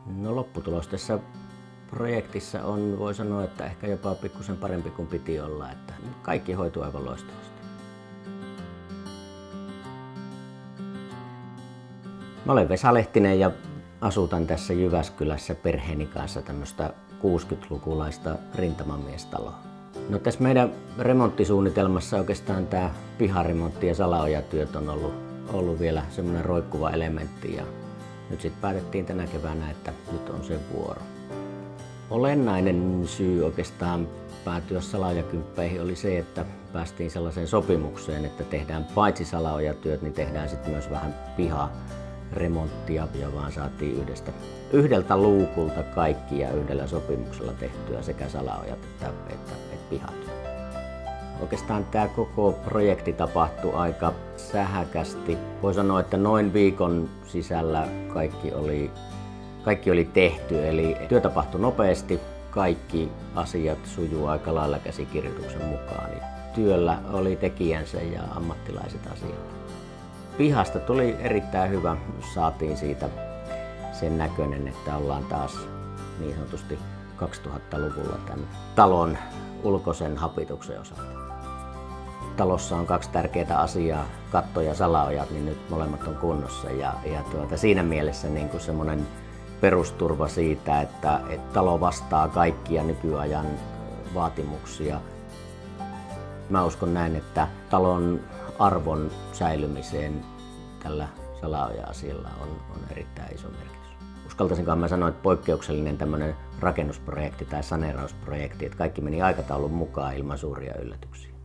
No, lopputulos tässä projektissa on, voi sanoa, että ehkä jopa pikkusen parempi kuin piti olla, että kaikki hoituu aivan loistavasti. Mä olen Vesa Lehtinen ja asutan tässä Jyväskylässä perheeni kanssa tämmöistä 60-lukulaista rintamamiestaloa. No, tässä meidän remonttisuunnitelmassa oikeastaan tämä piharemontti ja salaojatyöt on ollut vielä semmoinen roikkuva elementti ja nyt sitten päätettiin tänä keväänä, että nyt on se vuoro. Olennainen syy oikeastaan päätyä salaojakymppeihin oli se, että päästiin sellaiseen sopimukseen, että tehdään paitsi salaojatyöt, niin tehdään sitten myös vähän piharemonttia ja vaan saatiin yhdeltä luukulta kaikkia yhdellä sopimuksella tehtyä sekä salaojat että pihat. Oikeastaan tämä koko projekti tapahtui aika sähäkästi. Voi sanoa, että noin viikon sisällä kaikki oli tehty, eli työ tapahtui nopeasti. Kaikki asiat sujuu aika lailla käsikirjoituksen mukaan. Työllä oli tekijänsä ja ammattilaiset asialla. Pihasta tuli erittäin hyvä, saatiin siitä sen näköinen, että ollaan taas niin sanotusti 2000-luvulla tämän talon ulkoisen hapituksen osalta. Talossa on kaksi tärkeää asiaa, katto ja salaojat, niin nyt molemmat on kunnossa ja siinä mielessä niin kuin semmoinen perusturva siitä, että talo vastaa kaikkia nykyajan vaatimuksia. Mä uskon näin, että talon arvon säilymiseen tällä salaoja-asialla on erittäin iso merkitys. Uskaltaisinkohan mä sanoa, että poikkeuksellinen tämmöinen rakennusprojekti tai saneerausprojekti, että kaikki meni aikataulun mukaan ilman suuria yllätyksiä.